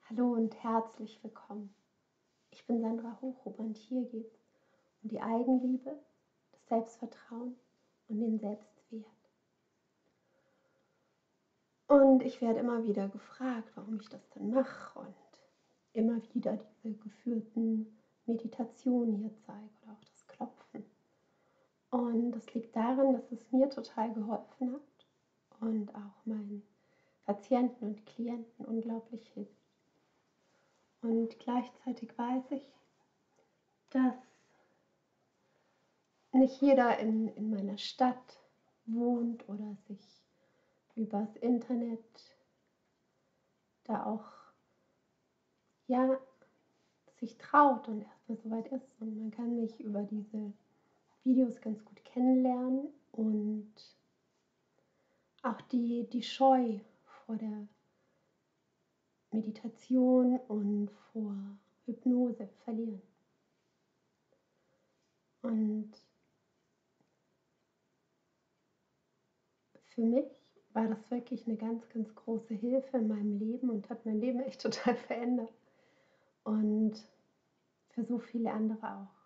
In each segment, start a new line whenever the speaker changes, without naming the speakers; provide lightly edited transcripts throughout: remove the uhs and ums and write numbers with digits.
Hallo und herzlich willkommen. Ich bin Sandra Hochhuber und hier geht es um die Eigenliebe, das Selbstvertrauen und den Selbstwert. Und ich werde immer wieder gefragt, warum ich das denn mache und immer wieder diese geführten Meditationen hier zeige oder auch das Klopfen. Und das liegt daran, dass es mir total geholfen hat und auch meinen Patienten und Klienten unglaublich hilft. Und gleichzeitig weiß ich, dass nicht jeder in meiner Stadt wohnt oder sich übers Internet da auch sich traut und erstmal soweit ist. Und man kann mich über diese Videos ganz gut kennenlernen und auch die Scheu vor der Meditation und vor Hypnose verlieren. Und für mich war das wirklich eine ganz, ganz große Hilfe in meinem Leben und hat mein Leben echt total verändert. Und für so viele andere auch.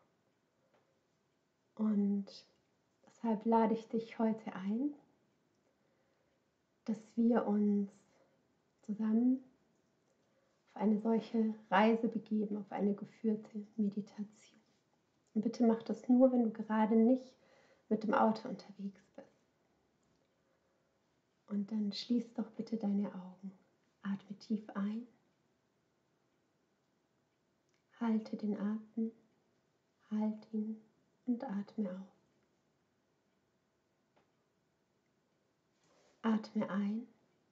Und deshalb lade ich dich heute ein, dass wir uns zusammen auf eine solche Reise begeben, auf eine geführte Meditation. Und bitte mach das nur, wenn du gerade nicht mit dem Auto unterwegs bist. Und dann schließ doch bitte deine Augen. Atme tief ein. Halte den Atem. Halt ihn und atme aus. Atme ein.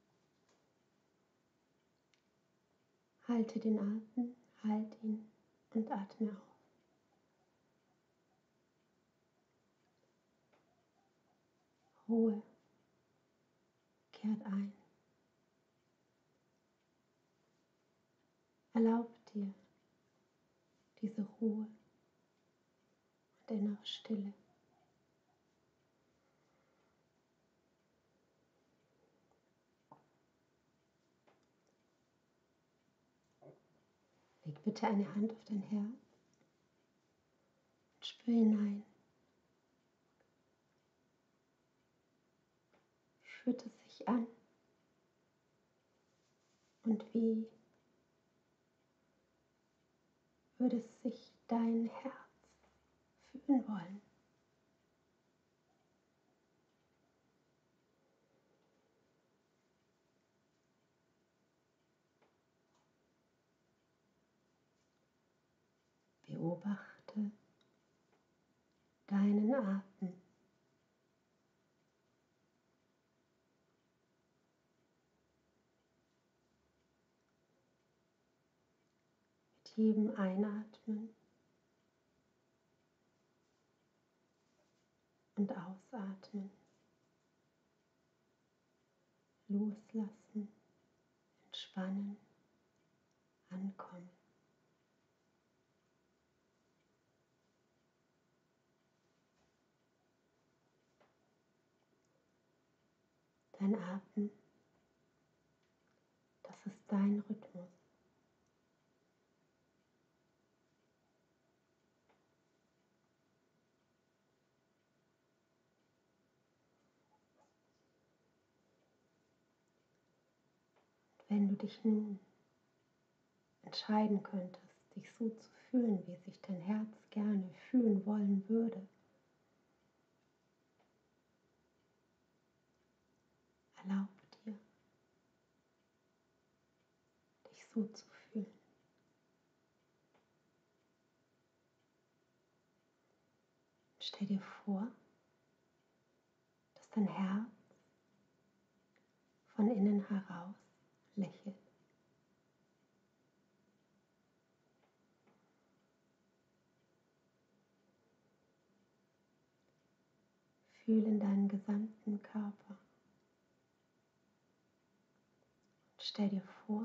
Halte den Atem, halt ihn und atme aus. Ruhe kehrt ein. Erlaub dir diese Ruhe und innere Stille. Leg bitte eine Hand auf dein Herz und spür hinein. Wie fühlt es sich an? Und wie würde sich dein Herz fühlen wollen? Beobachte deinen Atem. Mit jedem Einatmen und Ausatmen. Loslassen, entspannen, ankommen. Dein Atem, das ist dein Rhythmus. Wenn du dich nun entscheiden könntest, dich so zu fühlen, wie sich dein Herz gerne fühlen wollen würde, erlaub dir, dich so zu fühlen. Stell dir vor, dass dein Herz von innen heraus lächelt. Fühl in deinen gesamten Körper. Stell dir vor,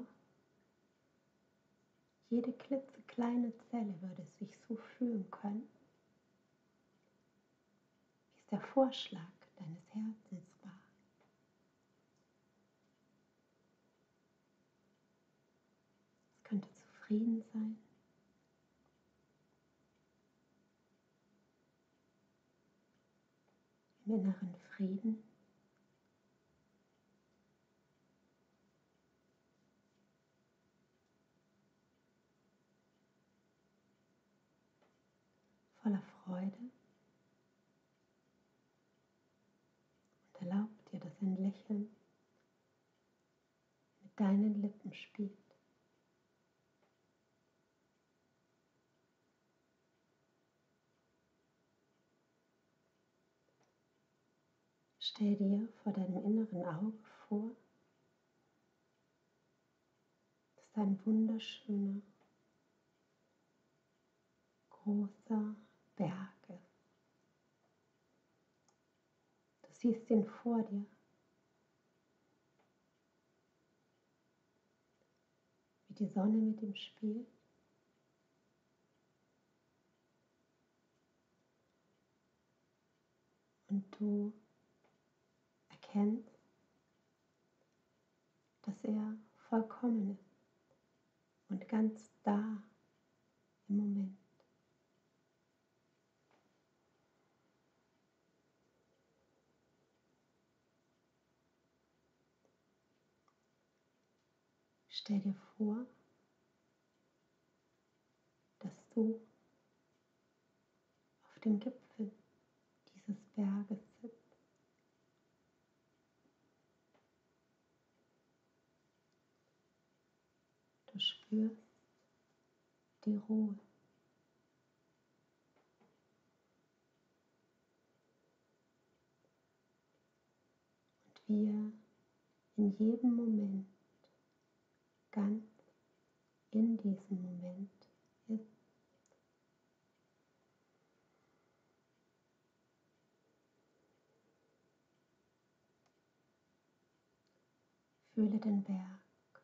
jede klitzekleine Zelle würde sich so fühlen können, wie es der Vorschlag deines Herzens war. Es könnte zufrieden sein. Im inneren Frieden. Voller Freude. Und erlaub dir, dass ein Lächeln mit deinen Lippen spielt. Stell dir vor deinem inneren Auge vor, dass da ein wunderschöner, großer Berg ist. Du siehst ihn vor dir. Wie die Sonne mit ihm spielt. Und du erkennst, dass er vollkommen ist und ganz da im Moment. Stell dir vor, dass du auf dem Gipfel dieses Berges sitzt. Du spürst die Ruhe. Und wie er in jedem Moment ganz in diesem Moment ist. Fühle den Berg,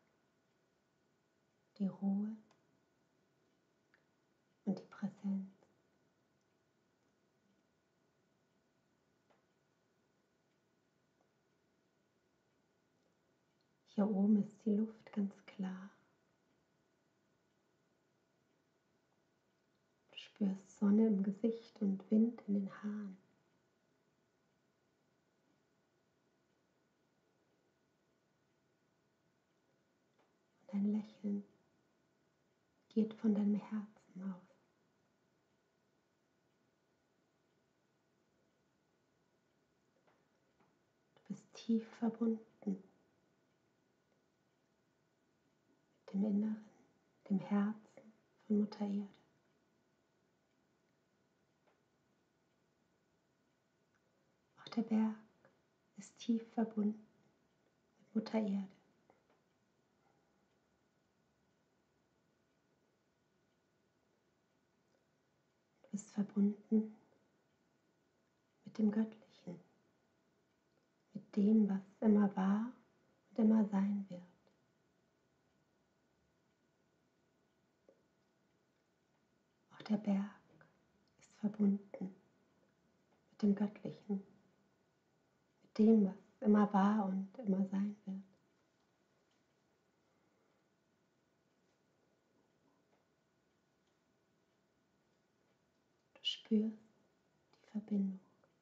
die Ruhe und die Präsenz. Hier oben ist die Luft ganz klar. Du spürst Sonne im Gesicht und Wind in den Haaren. Und ein Lächeln geht von deinem Herzen aus. Du bist tief verbunden mit dem Inneren, dem Herzen von Mutter Erde. Auch der Berg ist tief verbunden mit Mutter Erde. Du bist verbunden mit dem Göttlichen, mit dem, was immer war und immer sein wird. Auch der Berg ist verbunden mit dem Göttlichen, mit dem, was immer war und immer sein wird. Du spürst die Verbindung.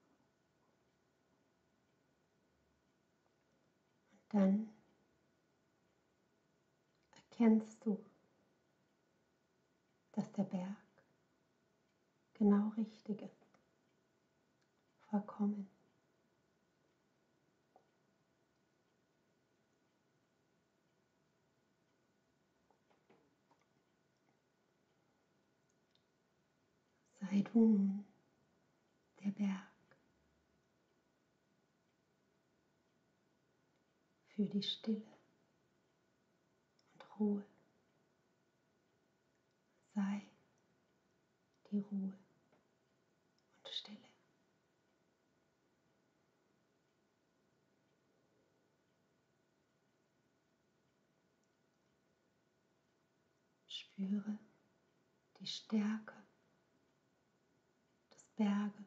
Und dann erkennst du, dass der Berg genau richtig ist, vollkommen. Sei du nun der Berg für die Stille und Ruhe. Sei die Ruhe und Stille. Spüre die Stärke des Berges.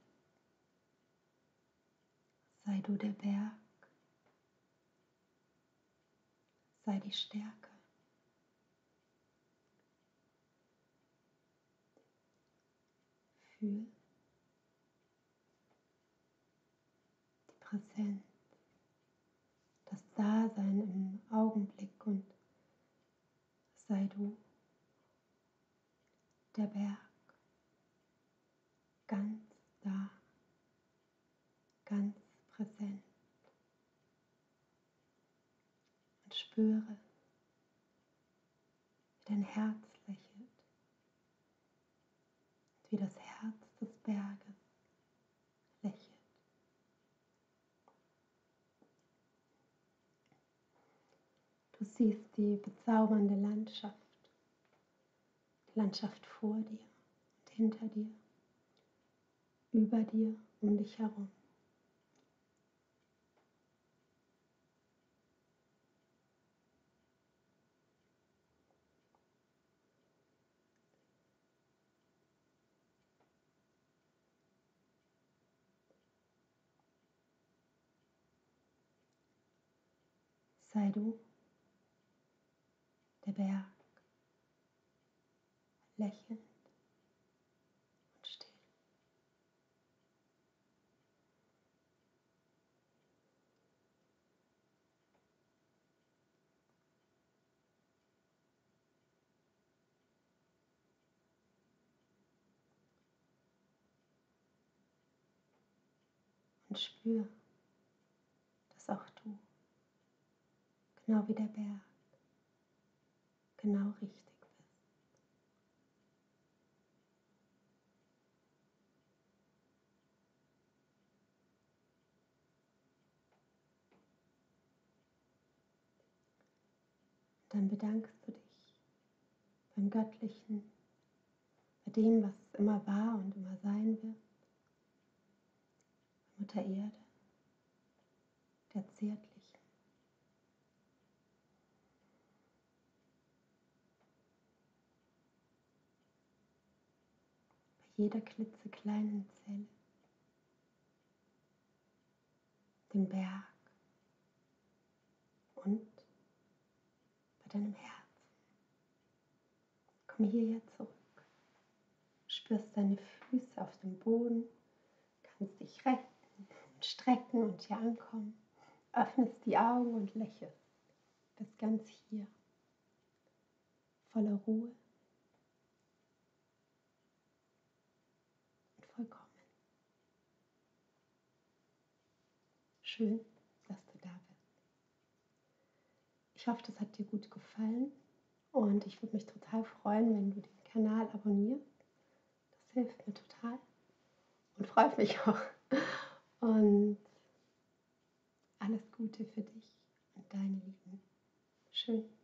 Sei du der Berg, sei die Stärke. Gefühl, die Präsenz, das Dasein im Augenblick und sei du der Berg, ganz da, ganz präsent und spüre, wie dein Herz lächelt, wie das Herz des Berges lächelt. Du siehst die bezaubernde die Landschaft vor dir und hinter dir, über dir, um dich herum. Sei du der Berg, lächelnd und still. Und spür, dass auch du, genau wie der Berg, genau richtig bist. Und dann bedankst du dich beim Göttlichen, bei dem, was immer war und immer sein wird, bei Mutter Erde, der Zärtlichen, bei jeder klitzekleinen Zelle, dem Berg und bei deinem Herzen. Komm hierher zurück, spürst deine Füße auf dem Boden, kannst dich recken und strecken und hier ankommen, öffnest die Augen und lächelst, bist ganz hier, voller Ruhe und vollkommen. Schön, dass du da bist. Ich hoffe, das hat dir gut gefallen und ich würde mich total freuen, wenn du den Kanal abonnierst. Das hilft mir total und freut mich auch. Und alles Gute für dich und deine Lieben. Schön.